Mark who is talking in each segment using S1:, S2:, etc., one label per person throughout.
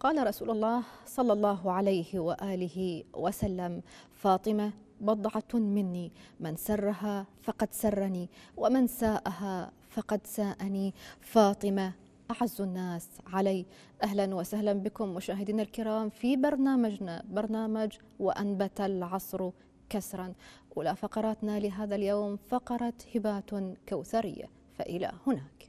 S1: قال رسول الله صلى الله عليه وآله وسلم: فاطمة بضعة مني، من سرها فقد سرني ومن ساءها فقد ساءني. فاطمة أعز الناس علي. أهلا وسهلا بكم مشاهدينا الكرام في برنامجنا، برنامج وأنبت العصر كسرا. أولى فقراتنا لهذا اليوم فقرة هبات كوثرية، فإلى هناك.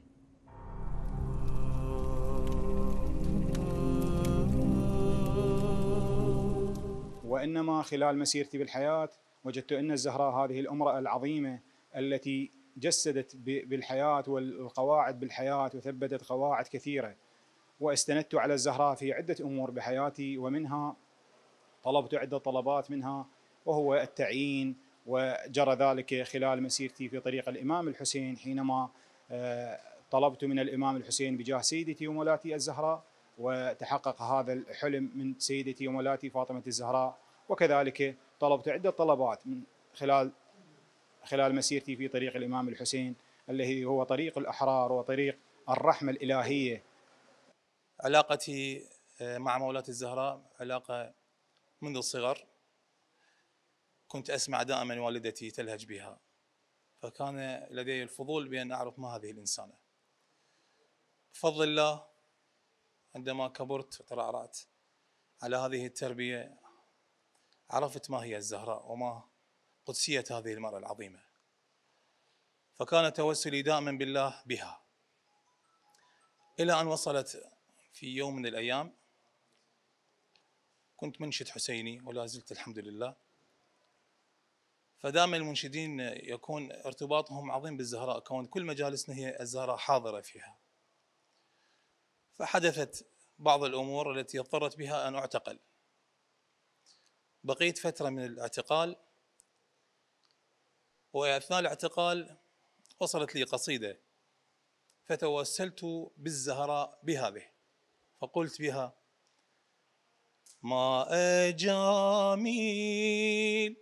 S2: وإنما خلال مسيرتي بالحياة وجدت أن الزهراء هذه الأمرأة العظيمة التي جسدت بالحياة والقواعد بالحياة وثبتت قواعد كثيرة، واستندت على الزهراء في عدة أمور بحياتي، ومنها طلبت عدة طلبات منها وهو التعيين، وجرى ذلك خلال مسيرتي في طريق الإمام الحسين حينما طلبت من الإمام الحسين بجاه سيدتي ومولاتي الزهراء، وتحقق هذا الحلم من سيدتي ومولاتي فاطمة الزهراء. وكذلك طلبت عدة طلبات من خلال مسيرتي في طريق الإمام الحسين الذي هو طريق الأحرار وطريق الرحمة الإلهية.
S3: علاقتي مع مولاتي الزهراء علاقة منذ الصغر. كنت أسمع دائما والدتي تلهج بها، فكان لدي الفضول بأن أعرف ما هذه الإنسانة. بفضل الله عندما كبرت وترعرعت على هذه التربية عرفت ما هي الزهراء وما قدسية هذه المرأة العظيمة، فكان توسلي دائما بالله بها، إلى أن وصلت في يوم من الأيام كنت منشد حسيني ولا زلت الحمد لله، فدائما المنشدين يكون ارتباطهم عظيم بالزهراء، كون كل مجالسنا هي الزهراء حاضرة فيها. فحدثت بعض الأمور التي اضطرت بها أن أعتقل. بقيت فترة من الاعتقال، وأثناء الاعتقال وصلت لي قصيدة فتوسلت بالزهراء بهذه، فقلت بها: ما أجاميل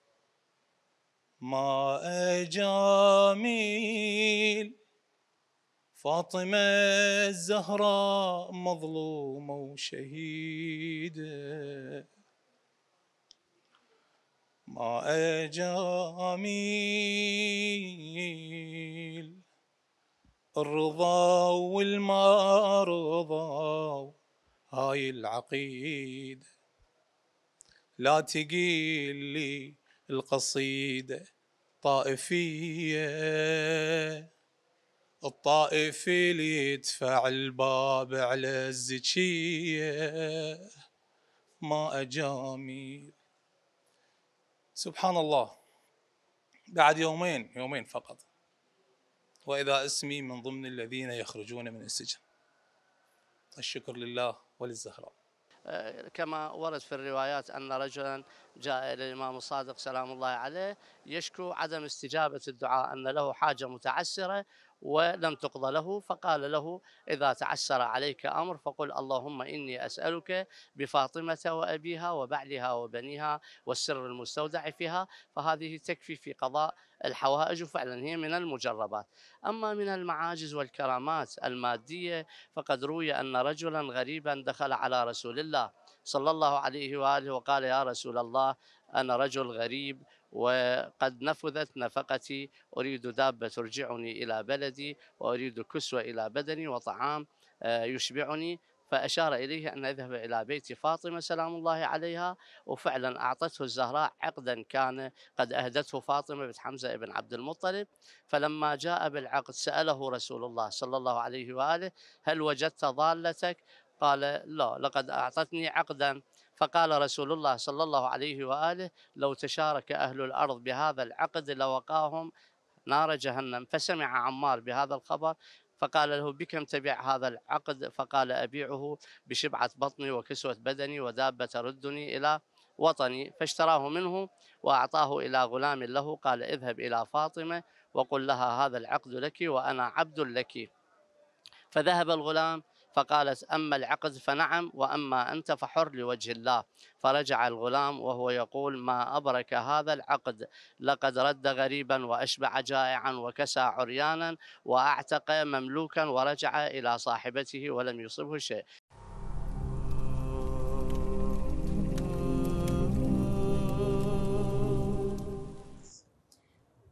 S3: ما أجاميل فاطمة الزهراء مظلومة وشهيدة، ما أجاميل الرضا والما رضا هاي العقيدة، لا تقيل لي القصيدة طائفية، الطائف اللي يدفع الباب على الزكية، ما أجاميل. سبحان الله، بعد يومين فقط وإذا اسمي من ضمن الذين يخرجون من السجن. الشكر لله وللزهراء.
S4: كما ورد في الروايات أن رجلا جاء إلى الإمام الصادق سلام الله عليه يشكو عدم استجابة الدعاء، أن له حاجة متعسرة ولم تقضى له، فقال له: إذا تعسر عليك أمر فقل اللهم إني أسألك بفاطمة وأبيها وبعلها وبنيها والسر المستودع فيها، فهذه تكفي في قضاء الحوائج، وفعلا هي من المجربات. أما من المعاجز والكرامات المادية فقد روي أن رجلا غريبا دخل على رسول الله صلى الله عليه وآله وقال: يا رسول الله، أنا رجل غريب وقد نفذت نفقتي، أريد دابة ترجعني إلى بلدي، وأريد كسوة إلى بدني وطعام يشبعني. فأشار إليه أن يذهب إلى بيت فاطمة سلام الله عليها، وفعلا أعطته الزهراء عقدا كان قد أهدته فاطمة بنت حمزة بن عبد المطلب. فلما جاء بالعقد سأله رسول الله صلى الله عليه وآله: هل وجدت ضالتك؟ قال: لا، لقد أعطتني عقدا. فقال رسول الله صلى الله عليه وآله: لو تشارك أهل الأرض بهذا العقد لوقاهم نار جهنم. فسمع عمار بهذا الخبر فقال له: بكم تبيع هذا العقد؟ فقال: أبيعه بشبعة بطني وكسوة بدني ودابة تردني إلى وطني. فاشتراه منه وأعطاه إلى غلام له، قال: اذهب إلى فاطمة وقل لها هذا العقد لك وأنا عبد لك. فذهب الغلام فقالت: أما العقد فنعم، وأما أنت فحر لوجه الله. فرجع الغلام وهو يقول: ما أبرك هذا العقد، لقد رد غريبا وأشبع جائعا وكسى عريانا وأعتق مملوكا ورجع إلى صاحبته ولم يصبه شيء.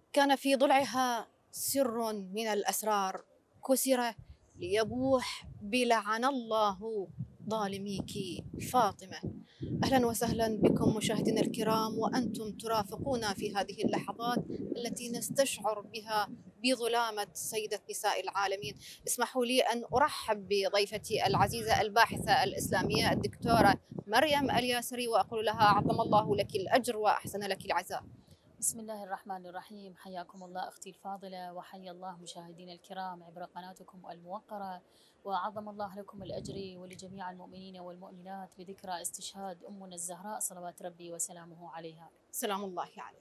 S1: كان في ضلعها سر من الأسرار كسر ليبوح بلعن الله ظالميك فاطمة. أهلا وسهلا بكم مشاهدينا الكرام، وأنتم ترافقونا في هذه اللحظات التي نستشعر بها بظلامة سيدة نساء العالمين. اسمحوا لي أن أرحب بضيفتي العزيزة الباحثة الإسلامية الدكتورة مريم الياسري، وأقول لها عظم الله لك الأجر وأحسن لك العزاء.
S5: بسم الله الرحمن الرحيم. حياكم الله أختي الفاضلة، وحيا الله مشاهدينا الكرام عبر قناتكم الموقرة، وعظم الله لكم الأجر ولجميع المؤمنين والمؤمنات بذكرى استشهاد أمنا الزهراء صلوات ربي وسلامه عليها.
S1: سلام الله عليها.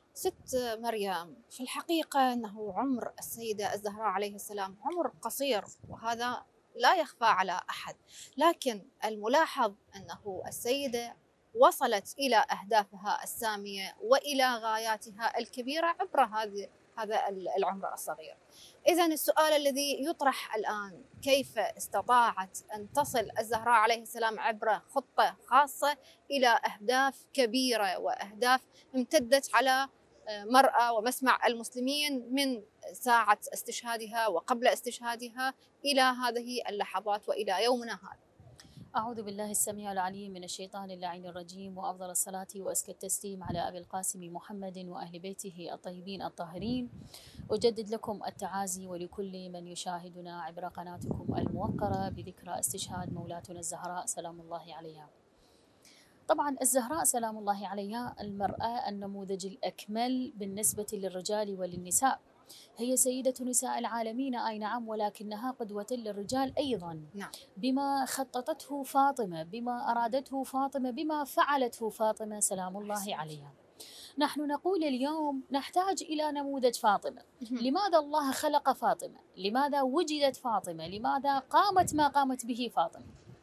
S1: ست مريم، في الحقيقة أنه عمر السيدة الزهراء عليه السلام عمر قصير، وهذا لا يخفى على أحد، لكن الملاحظ أنه السيدة وصلت إلى أهدافها السامية وإلى غاياتها الكبيرة عبر هذا العمر الصغير. إذن السؤال الذي يطرح الآن، كيف استطاعت أن تصل الزهراء عليه السلام عبر خطة خاصة إلى أهداف كبيرة وأهداف امتدت على مرأى ومسمع المسلمين من ساعة استشهادها وقبل استشهادها إلى هذه اللحظات وإلى يومنا هذا؟
S5: أعوذ بالله السميع العليم من الشيطان اللعين الرجيم، وأفضل الصلاة وأزكى التسليم على أبي القاسم محمد وأهل بيته الطيبين الطاهرين. أجدد لكم التعازي ولكل من يشاهدنا عبر قناتكم الموقرة بذكرى استشهاد مولاتنا الزهراء سلام الله عليها. طبعا الزهراء سلام الله عليها المرأة النموذج الأكمل بالنسبة للرجال وللنساء، هي سيدة نساء العالمين أي نعم، ولكنها قدوة للرجال أيضا.
S1: نعم.
S5: بما خططته فاطمة، بما أرادته فاطمة، بما فعلته فاطمة سلام الله عليها. نحن نقول اليوم نحتاج إلى نموذج فاطمة. لماذا الله خلق فاطمة؟ لماذا وجدت فاطمة؟ لماذا قامت ما قامت به فاطمة؟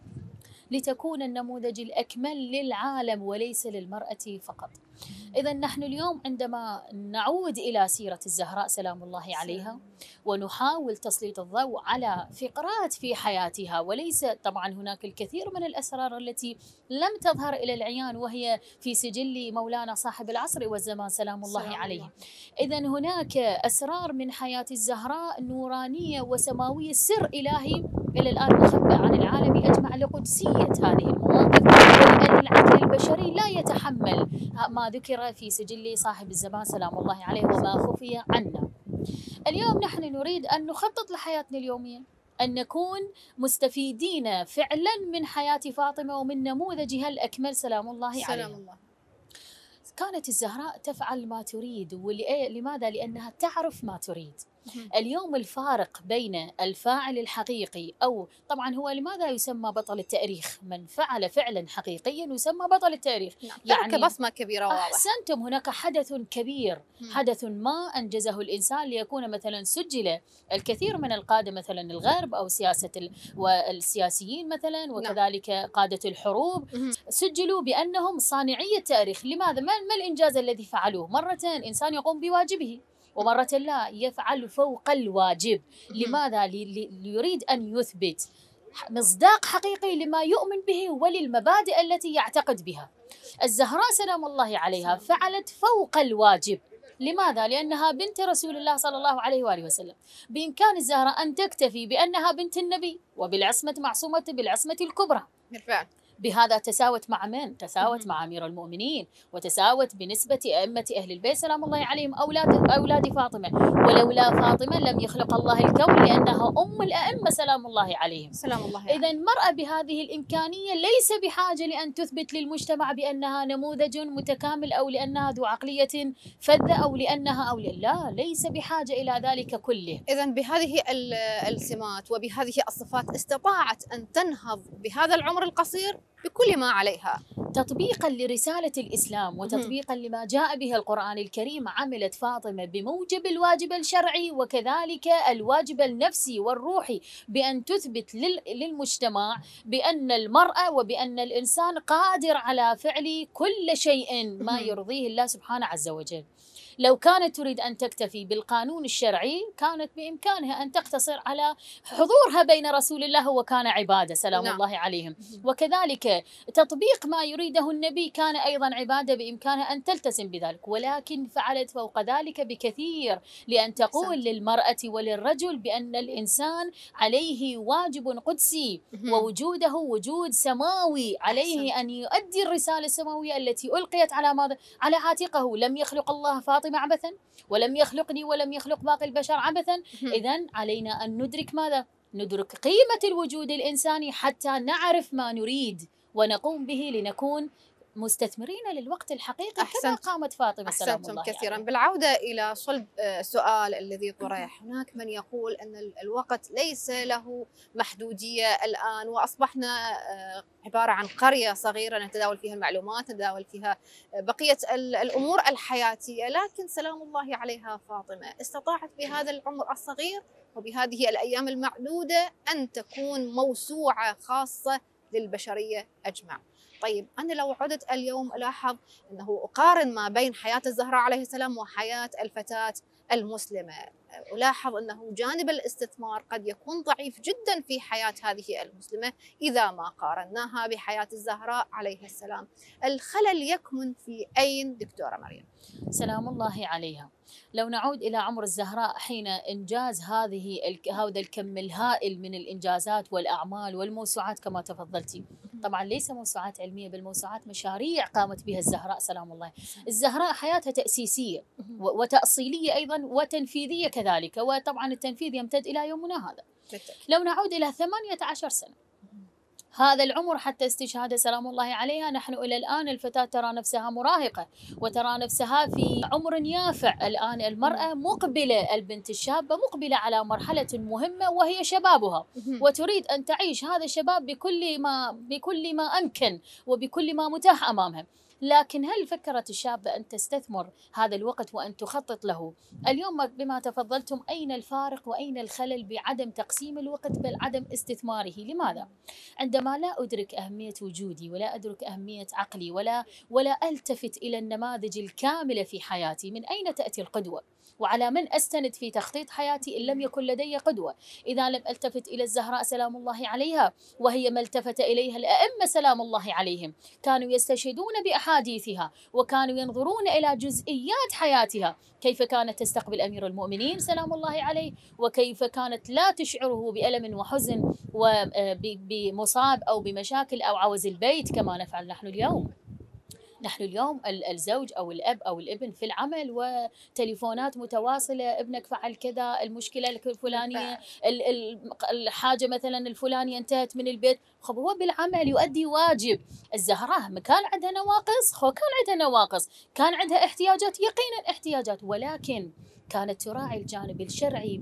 S5: لتكون النموذج الأكمل للعالم وليس للمرأة فقط. إذا نحن اليوم عندما نعود إلى سيرة الزهراء سلام الله عليها ونحاول تسليط الضوء على فقرات في حياتها، وليس طبعا هناك الكثير من الأسرار التي لم تظهر إلى العيان وهي في سجل مولانا صاحب العصر والزمان سلام الله عليه. إذا هناك أسرار من حياة الزهراء نورانية وسماوية، سر إلهي إلى الآن مخبأ عن العالم أجمع لقدسية هذه المواقف، ولأن العقل البشري لا يتحمل ما ذكر في سجل صاحب الزمان سلام الله عليه وما خفي عنا. اليوم نحن نريد أن نخطط لحياتنا اليومية، أن نكون مستفيدين فعلا من حياة فاطمة ومن نموذجها الأكمل سلام الله عليها.
S1: سلام الله.
S5: كانت الزهراء تفعل ما تريد، لماذا؟ لأنها تعرف ما تريد. اليوم الفارق بين الفاعل الحقيقي، أو طبعا هو لماذا يسمى بطل التاريخ؟ من فعل فعلا حقيقيا يسمى بطل التاريخ.
S1: يعني ترك بصمة كبيرة واضحة.
S5: أحسنتم، هناك حدث كبير، حدث ما أنجزه الإنسان ليكون مثلا سجل الكثير من القادة مثلا الغرب أو والسياسيين مثلا، وكذلك قادة الحروب سجلوا بأنهم صانعي التاريخ. لماذا؟ ما الإنجاز الذي فعلوه؟ مرة إنسان يقوم بواجبه ومرة لا، يفعل فوق الواجب. لماذا؟ ليريد أن يثبت مصداق حقيقي لما يؤمن به وللمبادئ التي يعتقد بها. الزهراء سلام الله عليها فعلت فوق الواجب. لماذا؟ لأنها بنت رسول الله صلى الله عليه وآله وسلم. بإمكان الزهراء أن تكتفي بأنها بنت النبي وبالعصمة معصومة بالعصمة الكبرى.
S1: بالفعل.
S5: بهذا تساوت مع من؟ تساوت مع أمير المؤمنين، وتساوت بنسبة أئمة أهل البيت سلام الله عليهم أولاد فاطمة. ولولا فاطمة لم يخلق الله الكون، لأنها أم الأئمة سلام الله عليهم.
S1: سلام الله.
S5: إذا المرأة بهذه الإمكانية ليس بحاجة لأن تثبت للمجتمع بأنها نموذج متكامل، أو لأنها ذو عقلية فذة، أو لأنها لا، ليس بحاجة إلى ذلك كله.
S1: إذا بهذه السمات وبهذه الصفات استطاعت أن تنهض بهذا العمر القصير بكل ما عليها.
S5: تطبيقا لرسالة الإسلام وتطبيقا لما جاء به القرآن الكريم، عملت فاطمة بموجب الواجب الشرعي وكذلك الواجب النفسي والروحي، بأن تثبت للمجتمع بأن المرأة وبأن الإنسان قادر على فعل كل شيء ما يرضيه الله سبحانه عز وجل. لو كانت تريد أن تكتفي بالقانون الشرعي كانت بإمكانها أن تقتصر على حضورها بين رسول الله وكان عبادة سلام الله عليهم، وكذلك كذلك تطبيق ما يريده النبي كان أيضا عبادة بإمكانها أن تلتزم بذلك، ولكن فعلت فوق ذلك بكثير لأن تقول للمرأة وللرجل بأن الإنسان عليه واجب قدسي ووجوده وجود سماوي، عليه أن يؤدي الرسالة السماوية التي ألقيت على ماذا؟ على عاتقه. لم يخلق الله فاطمة عبثا، ولم يخلقني ولم يخلق باقي البشر عبثا. إذن علينا أن ندرك ماذا؟ ندرك قيمة الوجود الإنساني حتى نعرف ما نريد ونقوم به لنكون مستثمرين للوقت الحقيقي كما قامت فاطمة سلام الله عليها.
S1: كثيرا. بالعودة إلى صلب السؤال الذي طرح، هناك من يقول أن الوقت ليس له محدودية الآن، وأصبحنا عبارة عن قرية صغيرة نتداول فيها المعلومات، نتداول فيها بقية الأمور الحياتية، لكن سلام الله عليها فاطمة استطاعت بهذا العمر الصغير وبهذه الأيام المعدودة أن تكون موسوعة خاصة للبشرية أجمع. طيب أنا لو عدت اليوم ألاحظ أنه أقارن ما بين حياة الزهراء عليه السلام وحياة الفتاة المسلمة، ألاحظ أنه جانب الاستثمار قد يكون ضعيف جدا في حياة هذه المسلمة إذا ما قارناها بحياة الزهراء عليه السلام. الخلل يكمن في أين دكتورة مريم؟
S5: سلام الله عليها. لو نعود إلى عمر الزهراء حين إنجاز هذا الكم الهائل من الإنجازات والأعمال والموسوعات كما تفضلتي، طبعا ليس موسوعات علمية بل موسوعات مشاريع قامت بها الزهراء سلام الله. الزهراء حياتها تأسيسية وتأصيلية أيضا وتنفيذية كذلك، وطبعا التنفيذ يمتد إلى يومنا هذا. لو نعود إلى 18 سنة، هذا العمر حتى استشهاد سلام الله عليها، نحن إلى الآن الفتاة ترى نفسها مراهقة وترى نفسها في عمر يافع. الآن المرأة مقبلة، البنت الشابة مقبلة على مرحلة مهمة وهي شبابها، وتريد أن تعيش هذا الشباب بكل ما أمكن وبكل ما متاح أمامها. لكن هل فكرت الشابة أن تستثمر هذا الوقت وأن تخطط له؟ اليوم بما تفضلتم، أين الفارق وأين الخلل بعدم تقسيم الوقت بل عدم استثماره؟ لماذا؟ عندما لا أدرك أهمية وجودي ولا أدرك أهمية عقلي ولا ألتفت إلى النماذج الكاملة في حياتي، من أين تأتي القدوة؟ وعلى من أستند في تخطيط حياتي إن لم يكن لدي قدوة؟ إذا لم ألتفت إلى الزهراء سلام الله عليها وهي ما التفت إليها الأئمة سلام الله عليهم، كانوا يستشهدون بأحاديثها وكانوا ينظرون إلى جزئيات حياتها، كيف كانت تستقبل أمير المؤمنين سلام الله عليه، وكيف كانت لا تشعره بألم وحزن وبمصاب أو بمشاكل أو عوز البيت كما نفعل نحن اليوم. نحن اليوم الزوج أو الأب أو الابن في العمل وتليفونات متواصلة، ابنك فعل كذا، المشكلة الفلانية، الحاجة مثلا الفلانية انتهت من البيت، خب هو بالعمل يؤدي واجب. الزهراء كان عندها نواقص، كان عندها نواقص، كان عندها احتياجات، يقينا احتياجات، ولكن كانت تراعي الجانب الشرعي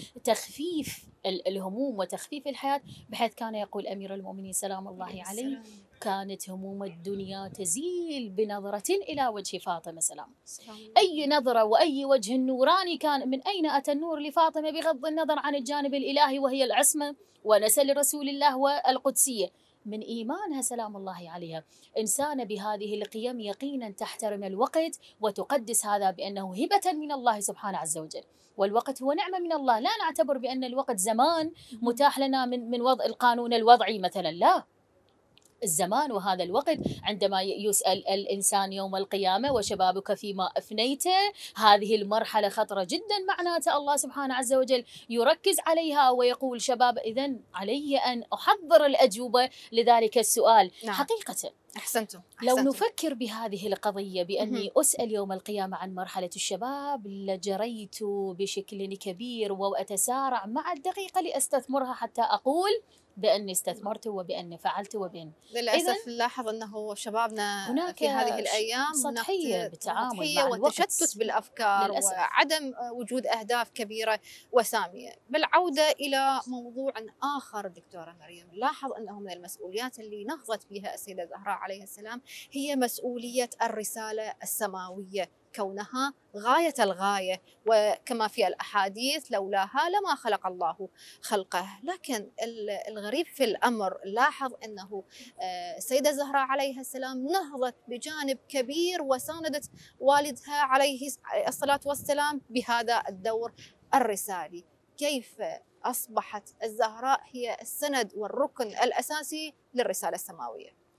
S5: بتخفيف الهموم وتخفيف الحياة، بحيث كان يقول أمير المؤمنين سلام الله عليه: كانت هموم الدنيا تزيل بنظرة إلى وجه فاطمة سلام. أي نظرة وأي وجه نوراني كان. من أين أتى النور لفاطمة بغض النظر عن الجانب الإلهي وهي العصمة ونسل رسول الله والقدسية؟ من إيمانها سلام الله عليها، إنسانة بهذه القيم يقينا تحترم الوقت وتقدس هذا بأنه هبة من الله سبحانه عز وجل، والوقت هو نعمة من الله. لا نعتبر بأن الوقت زمان متاح لنا من وضع القانون الوضعي مثلا، لا، الزمان وهذا الوقت عندما يسأل الإنسان يوم القيامة: وشبابك فيما أفنيته، هذه المرحلة خطرة جدا، معناته الله سبحانه عز وجل يركز عليها ويقول شباب. إذن علي أن أحضر الأجوبة لذلك السؤال. نعم. حقيقة
S1: أحسنتم.
S5: لو نفكر بهذه القضية بأني أسأل يوم القيامة عن مرحلة الشباب لجريت بشكل كبير وأتسارع مع الدقيقة لأستثمرها حتى أقول بأني استثمرت وبأني فعلت وبأن.
S1: للأسف نلاحظ أنه شبابنا في هذه الأيام
S5: سطحية بالتعامل مع
S1: وتشتت بالأفكار للأسف. وعدم وجود أهداف كبيرة وسامية. بالعودة إلى موضوع آخر دكتورة مريم، نلاحظ أنه من المسؤوليات اللي نهضت بها السيدة الزهراء عليه السلام هي مسؤولية الرسالة السماوية، كونها غاية الغاية، وكما في الأحاديث: لولاها لما خلق الله خلقه. لكن الغريب في الأمر لاحظ أنه السيدة الزهراء عليه السلام نهضت بجانب كبير وساندت والدها عليه الصلاة والسلام بهذا الدور الرسالي. كيف أصبحت الزهراء هي السند والركن الأساسي للرسالة السماوية؟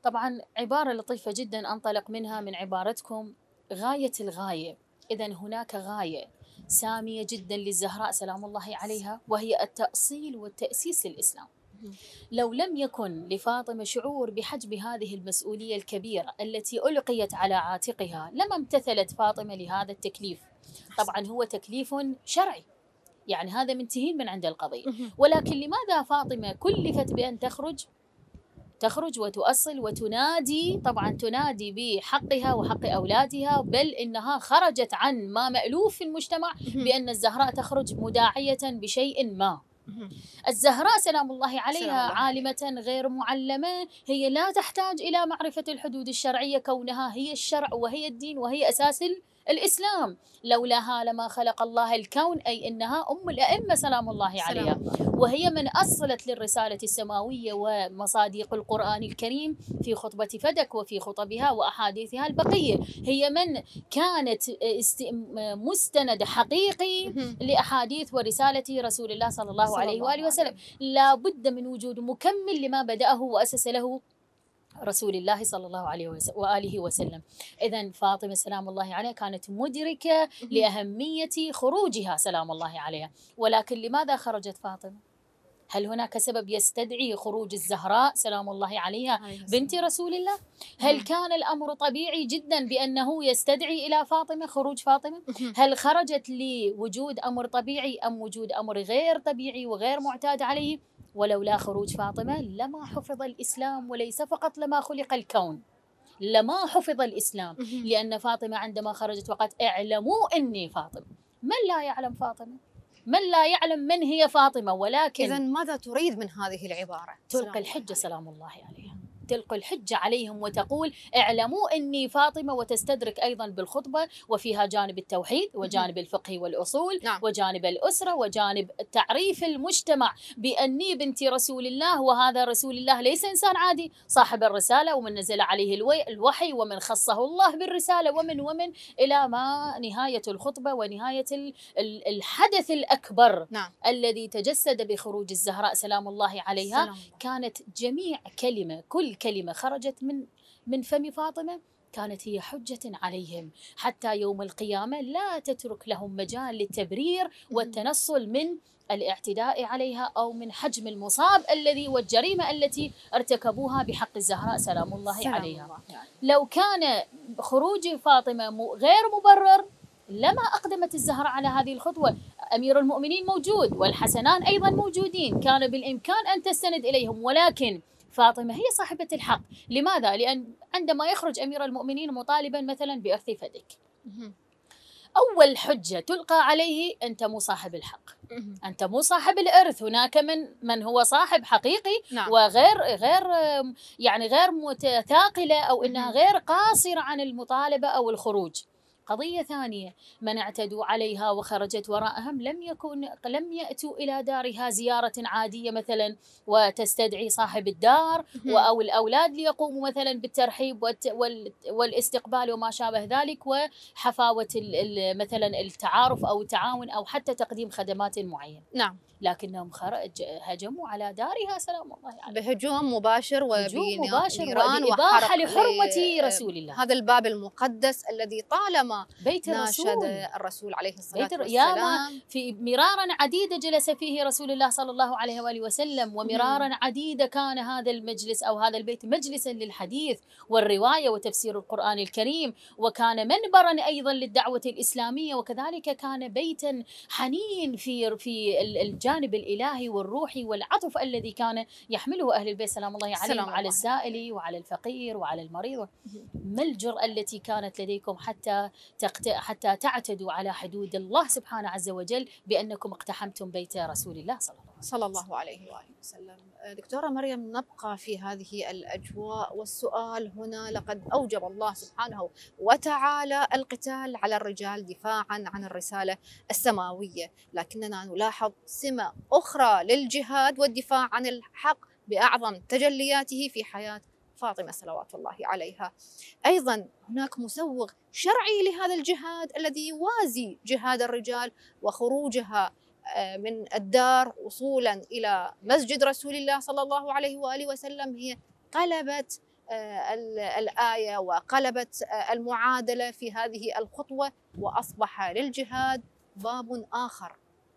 S5: طبعا عبارة لطيفة جدا أنطلق منها من عبارتكم: غاية الغاية. إذن هناك غاية سامية جدا للزهراء سلام الله عليها، وهي التأصيل والتأسيس للإسلام. لو لم يكن لفاطمة شعور بحجم هذه المسؤولية الكبيرة التي ألقيت على عاتقها لما امتثلت فاطمة لهذا التكليف. طبعا هو تكليف شرعي، يعني هذا منتهين من عند القضية، ولكن لماذا فاطمة كلفت بأن تخرج وتؤصل وتنادي؟ طبعا تنادي بحقها وحق أولادها، بل إنها خرجت عن ما مألوف في المجتمع بأن الزهراء تخرج مداعية بشيء ما. الزهراء سلام الله عليها عالمة غير معلمة، هي لا تحتاج إلى معرفة الحدود الشرعية، كونها هي الشرع وهي الدين وهي أساس الإسلام. لولاها لما خلق الله الكون، أي إنها أم الأئمة سلام الله عليها، وهي من أصلت للرسالة السماوية ومصادق القرآن الكريم في خطبة فدك وفي خطبها وأحاديثها البقية. هي من كانت مستند حقيقي لأحاديث ورسالة رسول الله صلى الله عليه وآله وسلم. لا بد من وجود مكمل لما بدأه وأسس له رسول الله صلى الله عليه وآله وسلم. إذن فاطمة سلام الله عليها كانت مدركة لأهمية خروجها سلام الله عليها. ولكن لماذا خرجت فاطمة؟ هل هناك سبب يستدعي خروج الزهراء سلام الله عليها بنت رسول الله؟ هل كان الأمر طبيعي جدا بأنه يستدعي إلى فاطمة خروج فاطمة؟ هل خرجت لوجود أمر طبيعي أم وجود أمر غير طبيعي وغير معتاد عليه؟ ولولا خروج فاطمة لما حفظ الإسلام، وليس فقط لما خلق الكون، لما حفظ الإسلام. لأن فاطمة عندما خرجت وقالت اعلموا إني فاطمة، من لا يعلم فاطمة؟ من لا يعلم من هي فاطمة؟ ولكن
S1: إذن ماذا تريد من هذه العبارة؟
S5: تلقي الحجة سلام الله عليها، تلقي الحجة عليهم وتقول اعلموا إني فاطمة، وتستدرك أيضا بالخطبة وفيها جانب التوحيد وجانب الفقه والأصول وجانب الأسرة وجانب تعريف المجتمع بأني بنت رسول الله، وهذا رسول الله ليس إنسان عادي، صاحب الرسالة ومن نزل عليه الوحي ومن خصه الله بالرسالة ومن إلى ما نهاية الخطبة ونهاية الحدث الأكبر الذي تجسد بخروج الزهراء سلام الله عليها. كانت جميع كلمة، كل كلمة خرجت من فم فاطمة كانت هي حجة عليهم حتى يوم القيامة، لا تترك لهم مجال للتبرير والتنصل من الاعتداء عليها أو من حجم المصاب الذي والجريمة التي ارتكبوها بحق الزهراء سلام الله عليها. لو كان خروج فاطمة غير مبرر لما أقدمت الزهراء على هذه الخطوة. أمير المؤمنين موجود والحسنان أيضا موجودين، كان بالإمكان أن تستند إليهم، ولكن فاطمة هي صاحبة الحق. لماذا؟ لأن عندما يخرج أمير المؤمنين مطالبا مثلا بإرث فدك، أول حجة تلقى عليه: أنت مو صاحب الحق، أنت مو صاحب الإرث. هناك من هو صاحب حقيقي وغير يعني غير متثاقلة أو إنها غير قاصرة عن المطالبة أو الخروج. قضية ثانية: من اعتدوا عليها وخرجت وراءهم لم يأتوا إلى دارها زيارة عادية مثلا وتستدعي صاحب الدار أو الأولاد ليقوموا مثلا بالترحيب والاستقبال وما شابه ذلك وحفاوة مثلا التعارف أو التعاون أو حتى تقديم خدمات معينة. لكنهم هجموا على دارها سلام الله عليها
S1: بهجوم مباشر
S5: وبنيران وإباحة لحرمة رسول الله،
S1: هذا الباب المقدس الذي طالما
S5: بيت
S1: ناشد الرسول عليه الصلاة والسلام.
S5: في مرارا عديدة جلس فيه رسول الله صلى الله عليه وآله وسلم، ومرارا عديدة كان هذا المجلس أو هذا البيت مجلسا للحديث والرواية وتفسير القرآن الكريم، وكان منبرا أيضا للدعوة الإسلامية، وكذلك كان بيتا حنين في الجانب الإلهي والروحي والعطف الذي كان يحمله أهل البيت سلام الله عليهم على السائل وعلى الفقير وعلى المريض. ما الجرأة التي كانت لديكم حتى تعتدوا على حدود الله سبحانه عز وجل بأنكم اقتحمتم بيت رسول الله صلى الله عليه
S1: وآله وسلم؟ دكتورة مريم، نبقى في هذه الأجواء، والسؤال هنا: لقد أوجب الله سبحانه وتعالى القتال على الرجال دفاعا عن الرسالة السماوية، لكننا نلاحظ سمة أخرى للجهاد والدفاع عن الحق بأعظم تجلياته في حياة فاطمة صلوات الله عليها. أيضا هناك مسوغ شرعي لهذا الجهاد الذي يوازي جهاد الرجال، وخروجها من الدار وصولا إلى مسجد رسول الله صلى الله عليه وآله وسلم هي قلبت الآية وقلبت المعادلة في هذه الخطوة، وأصبح للجهاد باب آخر.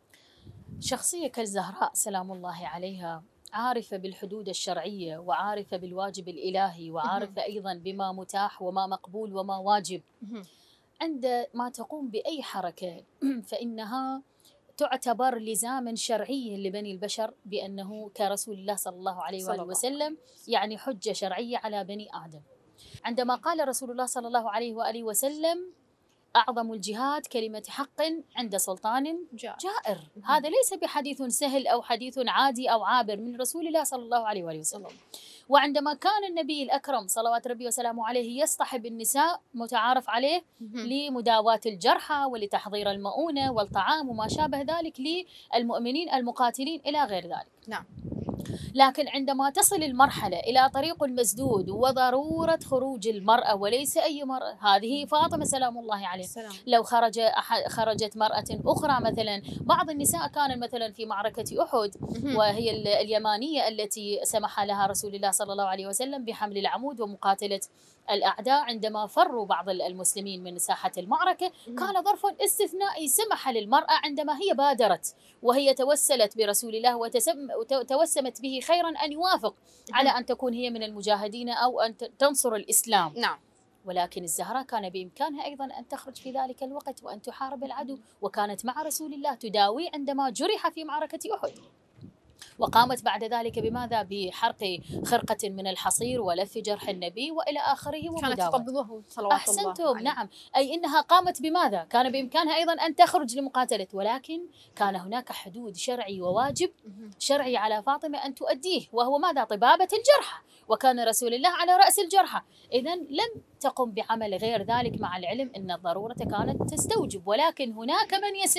S5: شخصية كالزهراء سلام الله عليها عارفة بالحدود الشرعية، وعارفة بالواجب الإلهي، وعارفة أيضا بما متاح وما مقبول وما واجب. عندما تقوم بأي حركة فإنها تعتبر لزاما شرعيا لبني البشر، بأنه كرسول الله صلى الله عليه وآله وسلم يعني حجة شرعية على بني آدم. عندما قال رسول الله صلى الله عليه وآله وسلم: أعظم الجهاد كلمة حق عند سلطان جائر. هذا ليس بحديث سهل أو حديث عادي أو عابر من رسول الله صلى الله عليه وآله وسلم. وعندما كان النبي الأكرم صلوات ربي وسلامه عليه يصطحب النساء متعارف عليه لمداواة الجرحى ولتحضير المؤونة والطعام وما شابه ذلك للمؤمنين المقاتلين إلى غير ذلك.
S1: نعم.
S5: لكن عندما تصل المرحلة إلى طريق مسدود وضرورة خروج المرأة وليس أي مرأة، هذه فاطمة سلام الله عليه. لو خرجت مرأة أخرى، مثلا بعض النساء كان مثلا في معركة أحد وهي اليمانية التي سمح لها رسول الله صلى الله عليه وسلم بحمل العمود ومقاتلة الأعداء، عندما فروا بعض المسلمين من ساحة المعركة كان ظرف استثنائي سمح للمرأة عندما هي بادرت وهي توسلت برسول الله وتوسمت به خيرا أن يوافق على أن تكون هي من المجاهدين أو أن تنصر الإسلام.
S1: نعم.
S5: ولكن الزهراء كان بإمكانها أيضا أن تخرج في ذلك الوقت وأن تحارب العدو، وكانت مع رسول الله تداوي عندما جرح في معركة أحد. وقامت بعد ذلك بماذا؟ بحرق خرقة من الحصير ولف جرح النبي وإلى آخره ومداوة. كانت
S1: تقبضه صلوات الله
S5: أحسنتم. نعم، أي إنها قامت بماذا؟ كان بإمكانها أيضا أن تخرج لمقاتلة، ولكن كان هناك حدود شرعي وواجب شرعي على فاطمة أن تؤديه، وهو ماذا؟ طبابة الجرحى، وكان رسول الله على رأس الجرحى. إذن لم تقم بعمل غير ذلك، مع العلم أن الضرورة كانت تستوجب، ولكن هناك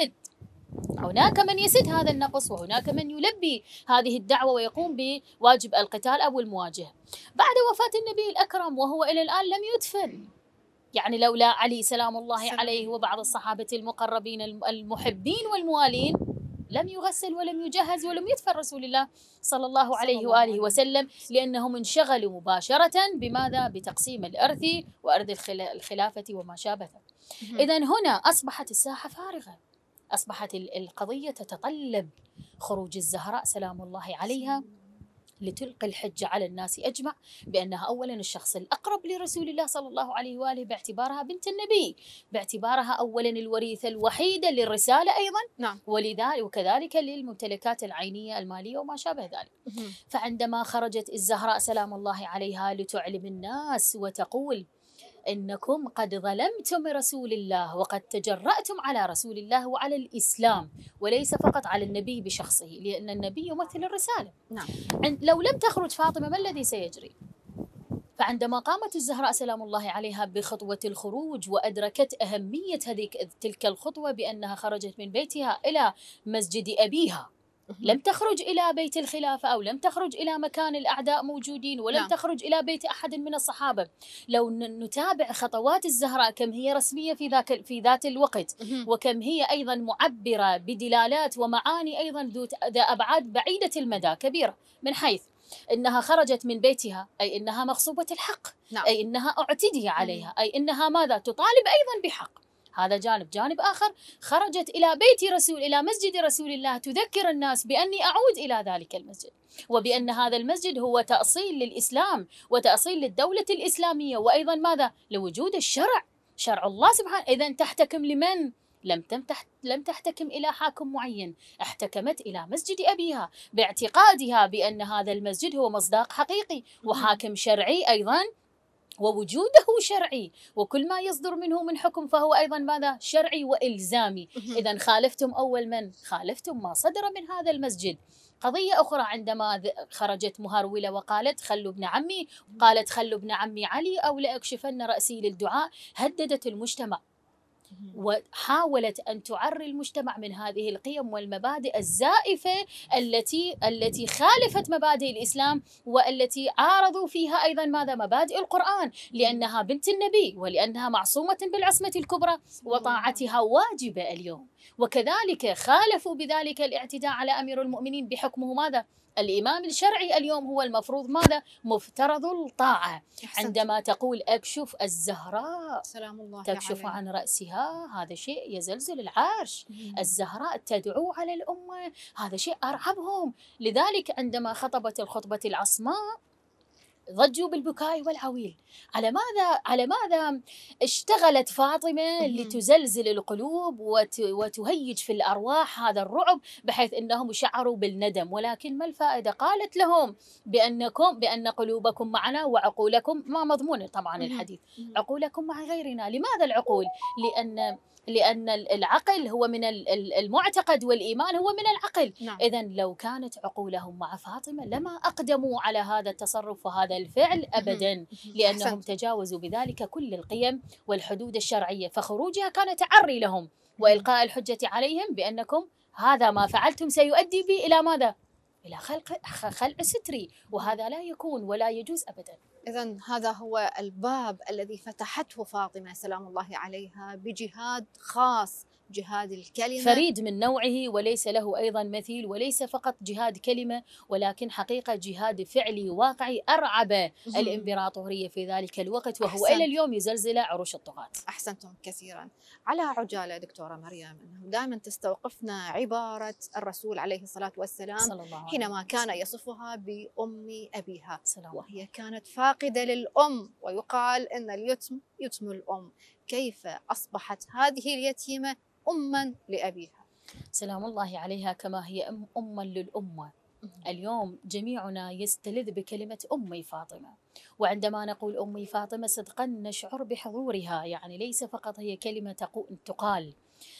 S5: من يسد هذا النقص، وهناك من يلبي هذه الدعوة ويقوم بواجب القتال أو المواجهة. بعد وفاة النبي الأكرم وهو إلى الآن لم يدفن، يعني لولا علي سلام الله عليه وبعض الصحابة المقربين المحبين والموالين لم يغسل ولم يجهز ولم يدفن رسول الله صلى الله عليه وآله وسلم، لأنهم انشغلوا مباشرة بماذا؟ بتقسيم الإرث وأرض الخلافة وما شابه. إذن هنا أصبحت الساحة فارغة، أصبحت القضية تتطلب خروج الزهراء سلام الله عليها لتلقي الحجة على الناس أجمع بأنها أولا الشخص الأقرب لرسول الله صلى الله عليه وآله، باعتبارها بنت النبي، باعتبارها أولا الوريثة الوحيدة للرسالة أيضا.
S1: نعم.
S5: ولذلك وكذلك للممتلكات العينية المالية وما شابه ذلك. فعندما خرجت الزهراء سلام الله عليها لتعلم الناس وتقول: إنكم قد ظلمتم رسول الله وقد تجرأتم على رسول الله وعلى الإسلام، وليس فقط على النبي بشخصه، لأن النبي يمثل الرسالة.
S1: نعم.
S5: لو لم تخرج فاطمة ما الذي سيجري؟ فعندما قامت الزهراء سلام الله عليها بخطوة الخروج وأدركت أهمية تلك الخطوة بأنها خرجت من بيتها إلى مسجد أبيها، لم تخرج إلى بيت الخلافة أو لم تخرج إلى مكان الأعداء موجودين، ولم تخرج إلى بيت أحد من الصحابة. لو نتابع خطوات الزهراء كم هي رسمية في ذات الوقت، وكم هي أيضا معبرة بدلالات ومعاني أيضا ذو أبعاد بعيدة المدى كبيرة، من حيث إنها خرجت من بيتها أي إنها مغصوبة الحق، أي إنها اعتدي عليها، أي إنها ماذا؟ تطالب أيضا بحق. هذا جانب آخر، خرجت إلى إلى مسجد رسول الله تذكر الناس بأني أعود إلى ذلك المسجد، وبأن هذا المسجد هو تأصيل للإسلام وتأصيل للدولة الإسلامية، وأيضا ماذا؟ لوجود شرع الله سبحانه. إذن تحتكم لمن؟ لم تحتكم إلى حاكم معين، احتكمت إلى مسجد أبيها باعتقادها بأن هذا المسجد هو مصداق حقيقي وحاكم شرعي أيضا، ووجوده شرعي، وكل ما يصدر منه من حكم فهو أيضا ماذا؟ شرعي وإلزامي. إذن خالفتم أول من؟ خالفتم ما صدر من هذا المسجد. قضية أخرى، عندما خرجت مهرولة وقالت خلوا ابن عمي، قالت خلوا ابن عمي علي أو لأكشفن رأسي للدعاء، هددت المجتمع وحاولت أن تعري المجتمع من هذه القيم والمبادئ الزائفة التي خالفت مبادئ الإسلام، والتي عارضوا فيها أيضا ماذا؟ مبادئ القرآن، لأنها بنت النبي ولأنها معصومة بالعصمة الكبرى وطاعتها واجبة اليوم. وكذلك خالفوا بذلك الاعتداء على أمير المؤمنين بحكمه ماذا؟ الإمام الشرعي اليوم هو المفروض ماذا؟ مفترض الطاعة. عندما تقول أكشف الزهراء
S1: سلام الله
S5: تكشف
S1: عليه.
S5: عن رأسها، هذا شيء يزلزل العرش. الزهراء تدعو على الأمة، هذا شيء أرعبهم. لذلك عندما خطبت الخطبة العصماء ضجوا بالبكاء والعويل. على ماذا اشتغلت فاطمة لتزلزل القلوب وتهيج في الأرواح هذا الرعب، بحيث أنهم شعروا بالندم. ولكن ما الفائدة؟ قالت لهم بأن قلوبكم معنا وعقولكم، ما مضمون طبعا الحديث، عقولكم مع غيرنا. لماذا العقول؟ لأن العقل هو من المعتقد، والإيمان هو من العقل.
S1: نعم.
S5: إذن لو كانت عقولهم مع فاطمة لما أقدموا على هذا التصرف وهذا الفعل أبدا، لأنهم تجاوزوا بذلك كل القيم والحدود الشرعية. فخروجها كان تعري لهم وإلقاء الحجة عليهم بأنكم هذا ما فعلتم سيؤدي بي إلى ماذا؟ إلى خلع ستري، وهذا لا يكون ولا يجوز أبدا.
S1: إذن هذا هو الباب الذي فتحته فاطمة سلام الله عليها بجهاد خاص، جهاد الكلمة،
S5: فريد من نوعه وليس له أيضا مثيل، وليس فقط جهاد كلمة ولكن حقيقة جهاد فعلي واقعي أرعب الإمبراطورية في ذلك الوقت، وهو إلى اليوم يزلزل عروش الطغاة.
S1: أحسنتم كثيرا. على عجالة دكتورة مريم، أنه دائما تستوقفنا عبارة الرسول عليه الصلاة والسلام حينما كان يصفها بأم أبيها، وهي كانت فاقدة للأم، ويقال أن اليتم يتم الأم. كيف أصبحت هذه اليتيمة أما لأبيها؟
S5: سلام الله عليها كما هي أما للأمة. اليوم جميعنا يستلذ بكلمة أمي فاطمة، وعندما نقول أمي فاطمة صدقا نشعر بحضورها، يعني ليس فقط هي كلمة تقال.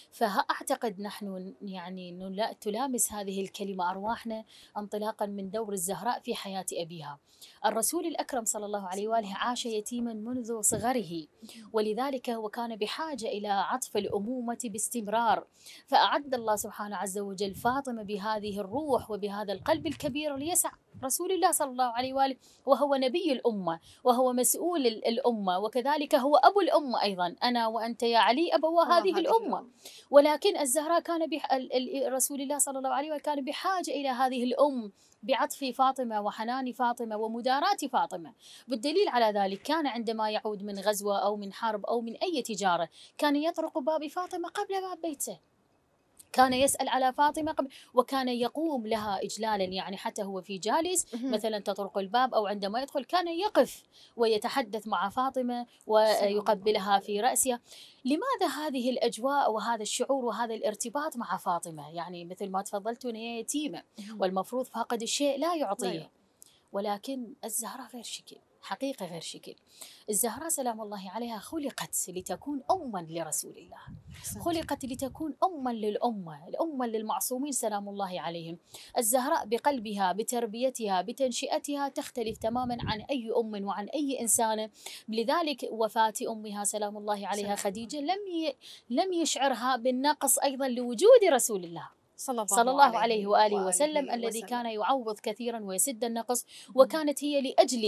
S5: فأعتقد نحن يعني تلامس هذه الكلمة أرواحنا انطلاقا من دور الزهراء في حياة أبيها. الرسول الأكرم صلى الله عليه وآله عاش يتيما منذ صغره، ولذلك هو كان بحاجة إلى عطف الأمومة باستمرار. فأعد الله سبحانه عز وجل فاطمة بهذه الروح وبهذا القلب الكبير ليسع رسول الله صلى الله عليه وآله، وهو نبي الأمة وهو مسؤول الأمة، وكذلك هو أبو الأمة أيضا. أنا وأنت يا علي أبو هذه الأمة. ولكن الزهراء كان رسول الله صلى الله عليه وآله كان بحاجة إلى هذه الأم بعطف فاطمة وحنان فاطمة ومداراة فاطمة. بالدليل على ذلك كان عندما يعود من غزوة أو من حرب أو من أي تجارة كان يطرق باب فاطمة قبل باب بيته، كان يسأل على فاطمة قبل، وكان يقوم لها إجلالا، يعني حتى هو في جالس مثلا تطرق الباب أو عندما يدخل كان يقف ويتحدث مع فاطمة ويقبلها في رأسها. لماذا هذه الأجواء وهذا الشعور وهذا الارتباط مع فاطمة؟ يعني مثل ما تفضلتوا هي يتيمة والمفروض فاقد الشيء لا يعطيه، ولكن الزهراء غير شكل، حقيقة غير شكل. الزهراء سلام الله عليها خلقت لتكون أما لرسول الله، خلقت لتكون أما للأمة، الأمة للمعصومين سلام الله عليهم. الزهراء بقلبها بتربيتها بتنشئتها تختلف تماما عن أي أم وعن أي إنسانة. لذلك وفاة أمها سلام الله عليها خديجة لم يشعرها بالنقص أيضا لوجود رسول الله صلى الله عليه وآله وسلم الذي كان يعوض كثيرا ويسد النقص. وكانت هي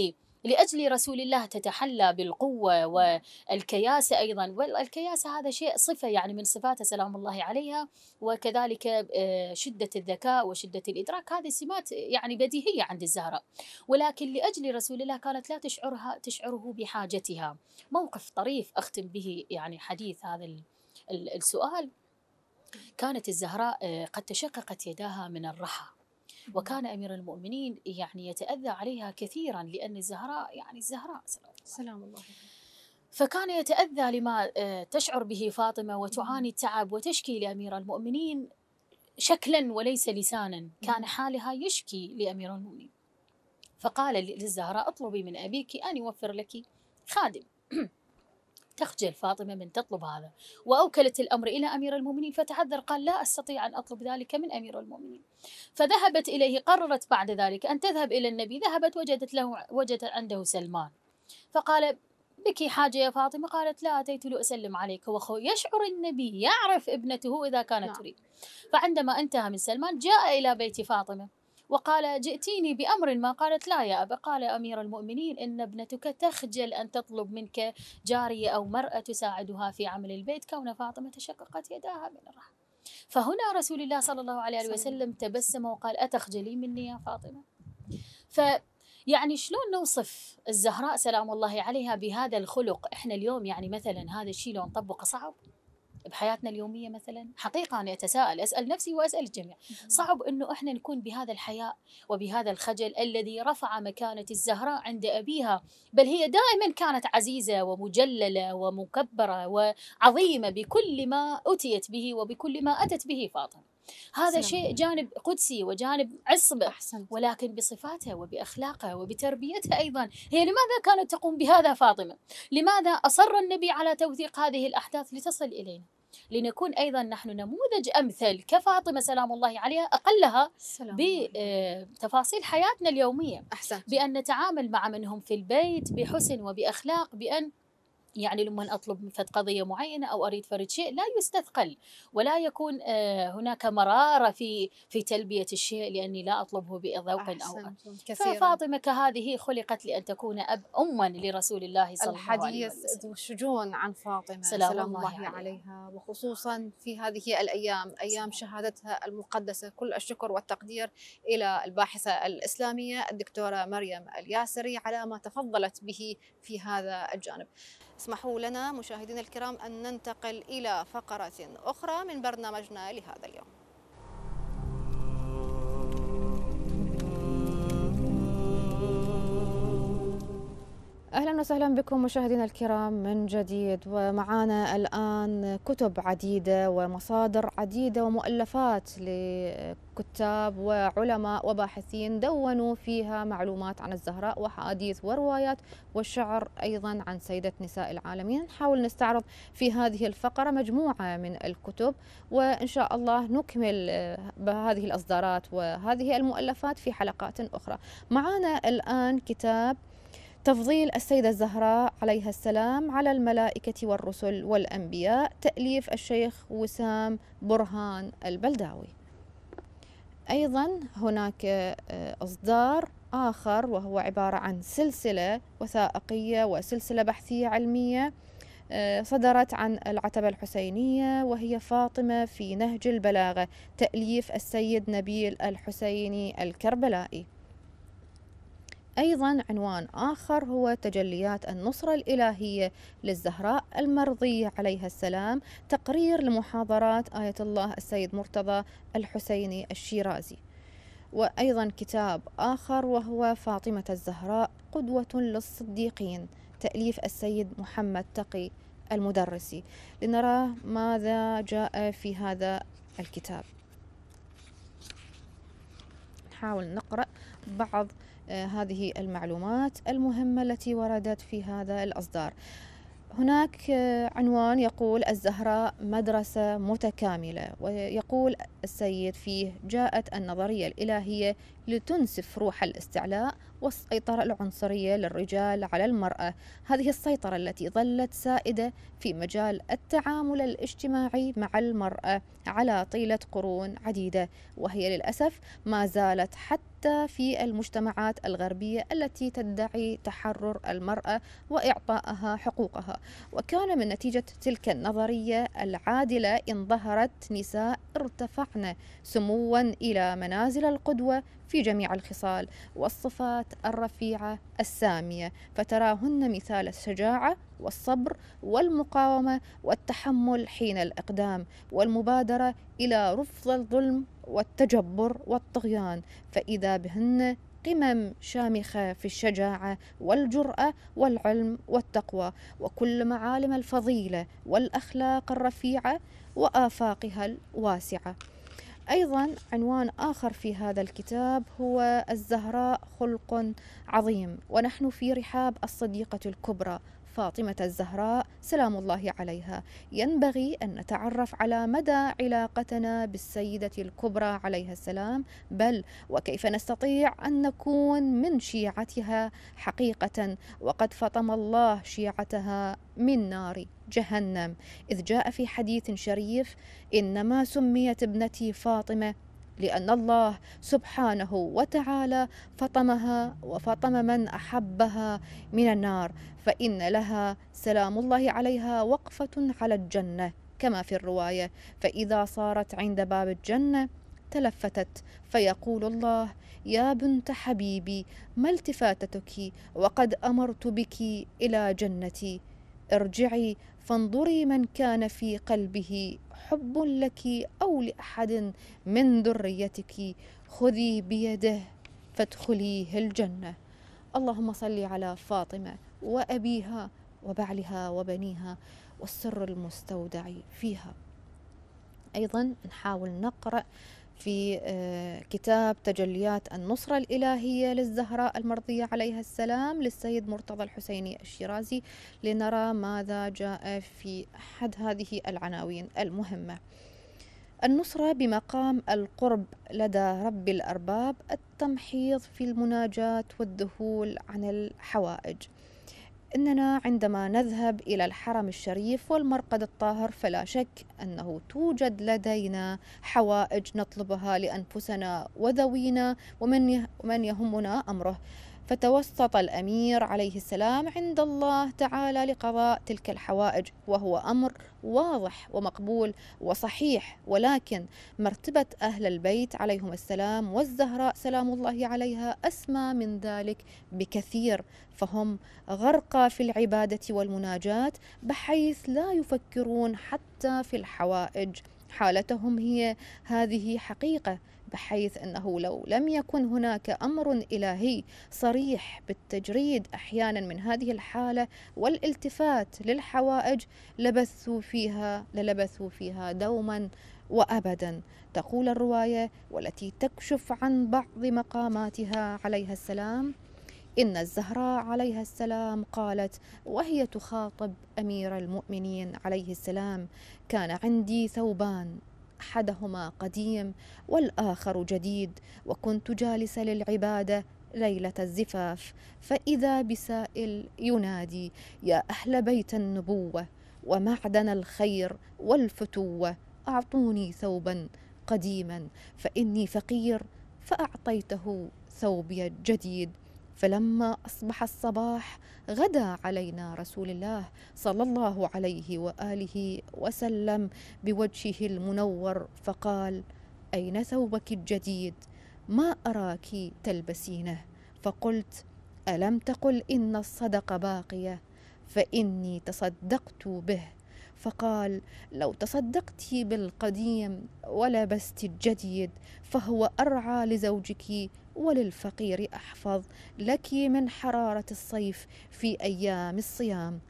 S5: لأجل رسول الله تتحلى بالقوة والكياسة أيضا، والكياسة هذا شيء صفة يعني من صفاته سلام الله عليها، وكذلك شدة الذكاء وشدة الإدراك، هذه سمات يعني بديهية عند الزهراء. ولكن لأجل رسول الله كانت لا تشعره بحاجتها. موقف طريف أختم به يعني حديث هذا السؤال. كانت الزهراء قد تشققت يداها من الرحى، وكان أمير المؤمنين يعني يتأذى عليها كثيرا، لأن الزهراء يعني الزهراء سلام الله، فكان يتأذى لما تشعر به فاطمة وتعاني التعب وتشكي لأمير المؤمنين شكلا وليس لسانا. كان حالها يشكي لأمير المؤمنين، فقال للزهراء اطلبي من أبيك أن يوفر لك خادم. تخجل فاطمة من تطلب هذا، وأوكلت الأمر إلى أمير المؤمنين فتحذر، قال لا أستطيع أن أطلب ذلك من أمير المؤمنين. فذهبت إليه، قررت بعد ذلك أن تذهب إلى النبي. ذهبت وجدت عنده سلمان، فقال بك حاجة يا فاطمة؟ قالت لا، أتيت لأسلم عليك. يشعر النبي يعرف ابنته إذا كانت تريد. فعندما انتهى من سلمان جاء إلى بيت فاطمة وقال جئتيني بأمر ما؟ قالت لا يا أبا. قال أمير المؤمنين إن ابنتك تخجل أن تطلب منك جارية أو مرأة تساعدها في عمل البيت، كون فاطمة تشققت يداها من الرحم. فهنا رسول الله صلى الله عليه وسلم تبسم وقال أتخجلي مني يا فاطمة؟ يعني شلون نوصف الزهراء سلام الله عليها بهذا الخلق؟ احنا اليوم يعني مثلا هذا الشيء لو نطبقه صعب بحياتنا اليومية مثلا. حقيقة أنا أتساءل، أسأل نفسي وأسأل الجميع، صعب أنه إحنا نكون بهذا الحياء وبهذا الخجل الذي رفع مكانة الزهراء عند أبيها، بل هي دائما كانت عزيزة ومجللة ومكبرة وعظيمة بكل ما أتيت به وبكل ما أتت به فاطمة. هذا شيء جانب قدسي وجانب عصبة، ولكن بصفاتها وبأخلاقها وبتربيتها أيضا. هي لماذا كانت تقوم بهذا فاطمة؟ لماذا أصر النبي على توثيق هذه الأحداث لتصل إلينا؟ لنكون أيضا نحن نموذج أمثل كفاطمة سلام الله عليها، أقلها بتفاصيل حياتنا اليومية. بأن نتعامل مع من هم في البيت بحسن وبأخلاق، بأن يعني لما أطلب من قضية معينة أو أريد فرد شيء لا يستثقل ولا يكون هناك مرارة في تلبية الشيء لأني لا أطلبه بذوق أو ففاطمة كهذه خلقت لأن تكون أما لرسول الله صلى الله عليه وسلم.
S1: الحديث ذو شجون عن فاطمة سلام الله عليها، وخصوصا في هذه الأيام، أيام شهادتها المقدسة. كل الشكر والتقدير إلى الباحثة الإسلامية الدكتورة مريم الياسري على ما تفضلت به في هذا الجانب. اسمحوا لنا مشاهدينا الكرام أن ننتقل إلى فقرة أخرى من برنامجنا لهذا اليوم. أهلا وسهلا بكم مشاهدينا الكرام من جديد، ومعانا الآن كتب عديدة ومصادر عديدة ومؤلفات لكتاب وعلماء وباحثين دونوا فيها معلومات عن الزهراء وحديث وروايات والشعر أيضا عن سيدة نساء العالمين. نحاول نستعرض في هذه الفقرة مجموعة من الكتب، وإن شاء الله نكمل بهذه الإصدارات وهذه المؤلفات في حلقات أخرى. معانا الآن كتاب تفضيل السيدة الزهراء عليها السلام على الملائكة والرسل والأنبياء، تأليف الشيخ وسام برهان البلداوي. أيضا هناك إصدار آخر وهو عبارة عن سلسلة وثائقية وسلسلة بحثية علمية صدرت عن العتبة الحسينية، وهي فاطمة في نهج البلاغة، تأليف السيد نبيل الحسيني الكربلائي. أيضا عنوان آخر هو تجليات النصرة الإلهية للزهراء المرضية عليها السلام، تقرير لمحاضرات آية الله السيد مرتضى الحسيني الشيرازي. وأيضا كتاب آخر وهو فاطمة الزهراء قدوة للصديقين، تأليف السيد محمد تقي المدرسي. لنرى ماذا جاء في هذا الكتاب. نحاول نقرأ بعض هذه المعلومات المهمة التي وردت في هذا الإصدار. هناك عنوان يقول الزهراء مدرسة متكاملة، ويقول السيد فيه جاءت النظرية الإلهية لتنسف روح الاستعلاء والسيطرة العنصرية للرجال على المرأة، هذه السيطرة التي ظلت سائدة في مجال التعامل الاجتماعي مع المرأة على طيلة قرون عديدة، وهي للأسف ما زالت حتى في المجتمعات الغربية التي تدعي تحرر المرأة وإعطائها حقوقها. وكان من نتيجة تلك النظرية العادلة إن ظهرت نساء ارتفعن سموا إلى منازل القدوة في جميع الخصال والصفات الرفيعة السامية، فتراهن مثال الشجاعة والصبر والمقاومة والتحمل حين الإقدام والمبادرة إلى رفض الظلم والتجبر والطغيان، فإذا بهن قمم شامخة في الشجاعة والجرأة والعلم والتقوى وكل معالم الفضيلة والأخلاق الرفيعة وآفاقها الواسعة. أيضا عنوان آخر في هذا الكتاب هو الزهراء خلق عظيم، ونحن في رحاب الصديقة الكبرى فاطمة الزهراء سلام الله عليها. ينبغي أن نتعرف على مدى علاقتنا بالسيدة الكبرى عليها السلام، بل وكيف نستطيع أن نكون من شيعتها حقيقة، وقد فطم الله شيعتها من نار جهنم، إذ جاء في حديث شريف: إنما سميت ابنتي فاطمة لأن الله سبحانه وتعالى فطمها وفطم من أحبها من النار، فإن لها سلام الله عليها وقفة على الجنة كما في الرواية: فإذا صارت عند باب الجنة تلفتت فيقول الله: يا بنت حبيبي، ما التفاتتك وقد أمرت بك إلى جنتي، ارجعي فانظري من كان في قلبه حب لك أو لأحد من ذريتك، خذي بيده فادخليه الجنة. اللهم صل على فاطمة وأبيها وبعلها وبنيها والسر المستودع فيها. أيضا نحاول نقرأ في كتاب تجليات النصرة الإلهية للزهراء المرضية عليها السلام للسيد مرتضى الحسيني الشيرازي لنرى ماذا جاء في أحد هذه العناوين المهمة. النصرة بمقام القرب لدى رب الأرباب، التمحيض في المناجاة والذهول عن الحوائج. إننا عندما نذهب إلى الحرم الشريف والمرقد الطاهر فلا شك أنه توجد لدينا حوائج نطلبها لأنفسنا وذوينا ومن يهمنا أمره، فتوسط الأمير عليه السلام عند الله تعالى لقضاء تلك الحوائج، وهو أمر واضح ومقبول وصحيح. ولكن مرتبة أهل البيت عليهم السلام والزهراء سلام الله عليها أسمى من ذلك بكثير، فهم غرقى في العبادة والمناجاة بحيث لا يفكرون حتى في الحوائج. حالتهم هي هذه حقيقة، بحيث أنه لو لم يكن هناك أمر إلهي صريح بالتجريد أحيانا من هذه الحالة والالتفات للحوائج للبثوا فيها دوما وأبدا. تقول الرواية والتي تكشف عن بعض مقاماتها عليها السلام: إن الزهراء عليها السلام قالت وهي تخاطب أمير المؤمنين عليه السلام: كان عندي ثوبان، أحدهما قديم والآخر جديد، وكنت جالسة للعبادة ليلة الزفاف، فإذا بسائل ينادي: يا أهل بيت النبوة ومعدن الخير والفتوة، أعطوني ثوبا قديما فإني فقير، فأعطيته ثوبي الجديد. فلما أصبح الصباح غدا علينا رسول الله صلى الله عليه وآله وسلم بوجهه المنور فقال: أين ثوبك الجديد؟ ما أراك تلبسينه. فقلت: ألم تقل إن الصدق باقية؟ فإني تصدقت به. فقال: لو تصدقت بالقديم ولبست الجديد فهو أرعى لزوجك وللفقير أحفظ لك من حرارة الصيف في أيام الصيام.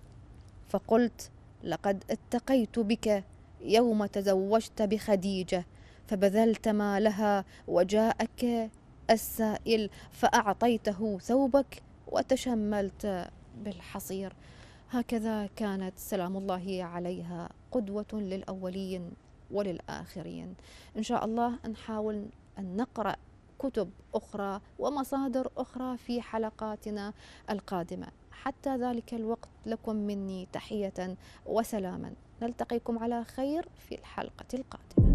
S1: فقلت: لقد اتقيت بك يوم تزوجت بخديجة فبذلت مالها وجاءك السائل فأعطيته ثوبك وتشملت بالحصير. هكذا كانت سلام الله عليها قدوة للأولين وللآخرين. إن شاء الله نحاول أن نقرأ كتب أخرى ومصادر أخرى في حلقاتنا القادمة. حتى ذلك الوقت لكم مني تحية وسلاما، نلتقيكم على خير في الحلقة القادمة.